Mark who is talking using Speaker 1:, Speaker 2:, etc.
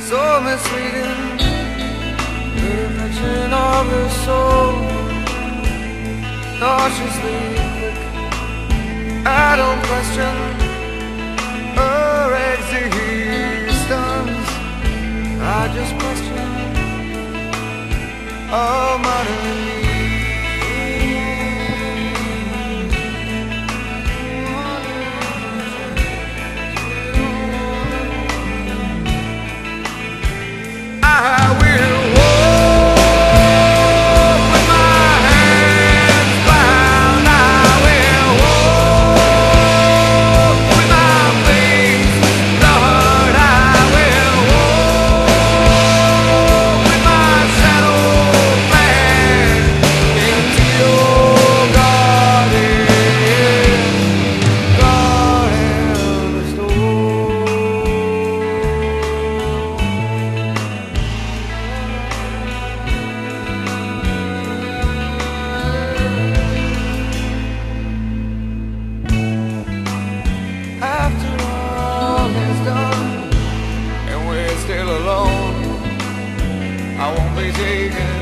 Speaker 1: so misleading. The reflection of her soul, cautiously quick. I don't question her existence, I just question our modern need. I will walk with my hands bound. I will walk with my face lowered. I will walk with my shadow back into your garden store. After all is done and we're still alone, I won't be taken